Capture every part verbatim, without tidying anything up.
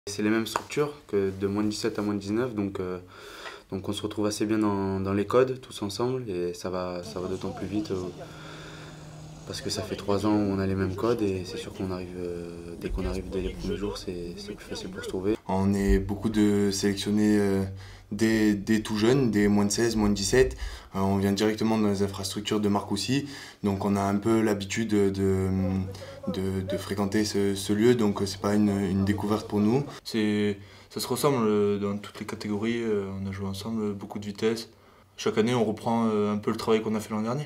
C'est les mêmes structures que de moins de dix-sept à moins de dix-neuf, donc, euh, donc on se retrouve assez bien dans, dans les codes tous ensemble et ça va, ça va d'autant plus vite euh, parce que ça fait trois ans où on a les mêmes codes et c'est sûr qu'on arrive, euh, dès qu'on arrive dès les premiers jours, c'est plus facile pour se trouver. On est beaucoup de sélectionnés euh, dès, dès tout jeunes, dès moins de seize, moins de dix-sept. Euh, on vient directement dans les infrastructures de Marcoussis, donc on a un peu l'habitude de, de, de, de fréquenter ce, ce lieu, donc c'est pas une, une découverte pour nous. Ça se ressemble dans toutes les catégories, on a joué ensemble, beaucoup de vitesse. Chaque année on reprend un peu le travail qu'on a fait l'an dernier,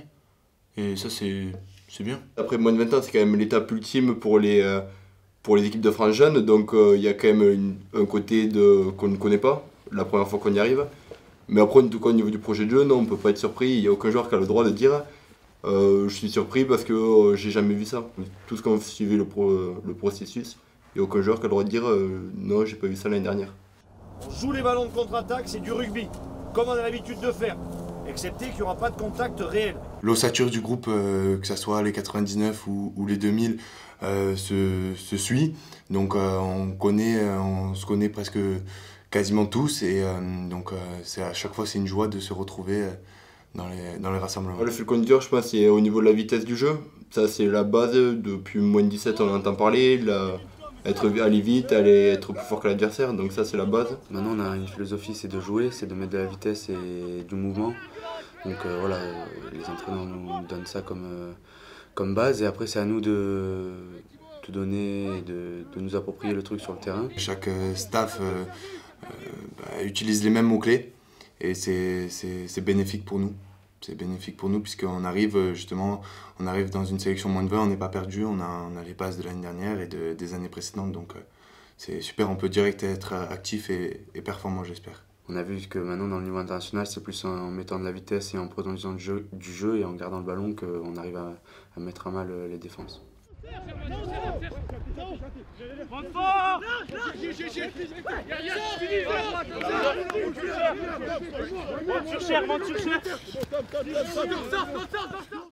et ça c'est bien. Après moins de vingt ans, c'est quand même l'étape ultime pour les, euh, pour les équipes de France jeunes, donc il euh, y a quand même une, un côté qu'on ne connaît pas, la première fois qu'on y arrive. Mais après, en tout cas, au niveau du projet de jeu, non, on ne peut pas être surpris, il n'y a aucun joueur qui a le droit de dire euh, je suis surpris parce que euh, j'ai jamais vu ça. Tous qui ont suivi le, pro, le processus, il n'y a aucun joueur qui a le droit de dire euh, non, j'ai pas vu ça l'année dernière. On joue les ballons de contre-attaque, c'est du rugby, comme on a l'habitude de faire. Excepté qu'il n'y aura pas de contact réel. L'ossature du groupe, euh, que ce soit les quatre-vingt-dix-neuf ou, ou les deux mille, euh, se, se suit. Donc euh, on, connaît, on se connaît presque quasiment tous et euh, donc euh, à chaque fois c'est une joie de se retrouver euh, dans, les, dans les rassemblements. Le fil conducteur, je pense, c'est au niveau de la vitesse du jeu. Ça c'est la base, depuis moins de dix-sept on entend parler. La... Être, aller vite, aller être plus fort que l'adversaire, donc ça c'est la base. Maintenant on a une philosophie, c'est de jouer, c'est de mettre de la vitesse et du mouvement. Donc euh, voilà, les entraîneurs nous donnent ça comme, euh, comme base et après c'est à nous de, de donner, de, de nous approprier le truc sur le terrain. Chaque euh, staff euh, euh, bah, utilise les mêmes mots-clés et c'est bénéfique pour nous. C'est bénéfique pour nous puisqu'on arrive justement, on arrive dans une sélection moins de vingt, on n'est pas perdu, on a, on a les bases de l'année dernière et de, des années précédentes, donc euh, c'est super, on peut direct être actif et, et performant, j'espère. On a vu que maintenant dans le niveau international, c'est plus en mettant de la vitesse et en produisant du jeu, du jeu et en gardant le ballon qu'on arrive à, à mettre à mal les défenses. Monte fort! Monte sur chair, monte sur chair!